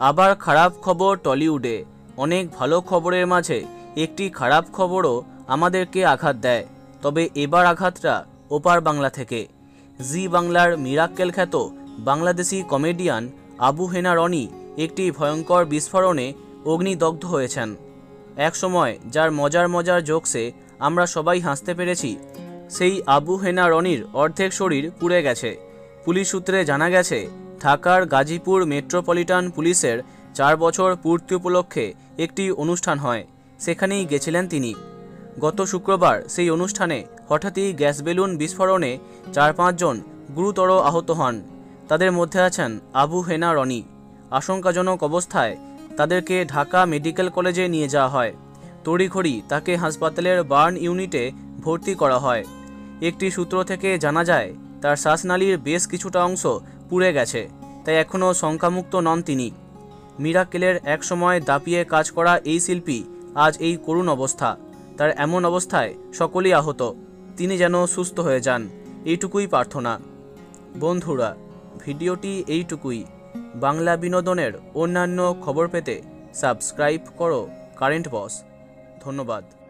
আবার খারাপ খবর টলিউডে। অনেক ভালো খবরের মাঝে একটি খারাপ খবরও আমাদেরকে আঘাত দেয়। তবে এবার আঘাতটা ওপার বাংলা থেকে। জি বাংলার মিরাক্কেল খ্যাত বাংলাদেশি কমেডিয়ান হেনা রনি একটি ভয়ঙ্কর বিস্ফোরণে অগ্নিদগ্ধ হয়েছেন। এক সময় যার মজার মজার জোকসে আমরা সবাই হাসতে পেরেছি, সেই হেনা রনির অর্ধেক শরীর পুড়ে গেছে। পুলিশ সূত্রে জানা গেছে, ঢাকার গাজীপুর মেট্রোপলিটন পুলিশের 4 বছর পূর্তি উপলক্ষে একটি অনুষ্ঠান হয়, সেখানেই গেছিলেন তিনি। গত শুক্রবার সেই অনুষ্ঠানে হঠাৎই গ্যাস বেলুন বিস্ফোরণে 4-5 জন গুরুতর আহত হন। তাদের মধ্যে আছেন হেনা রনি। আশঙ্কাজনক অবস্থায় তাদেরকে ঢাকা মেডিকেল কলেজে নিয়ে যাওয়া হয়। তড়িঘড়ি তাকে হাসপাতালের বার্ন ইউনিটে ভর্তি করা হয়। একটি সূত্র থেকে জানা যায়, তার শ্বাসনালীর বেশ কিছুটা অংশ পুড়ে গেছে, তাই এখনও শঙ্কামুক্ত নন তিনি। মিরাক্কেলের একসময় দাপিয়ে কাজ করা এই শিল্পী আজ এই করুণ অবস্থা। তার এমন অবস্থায় সকলেই আহত। তিনি যেন সুস্থ হয়ে যান, এইটুকুই প্রার্থনা। বন্ধুরা, ভিডিওটি এইটুকুই। বাংলা বিনোদনের অন্যান্য খবর পেতে সাবস্ক্রাইব করো কারেন্ট বস। ধন্যবাদ।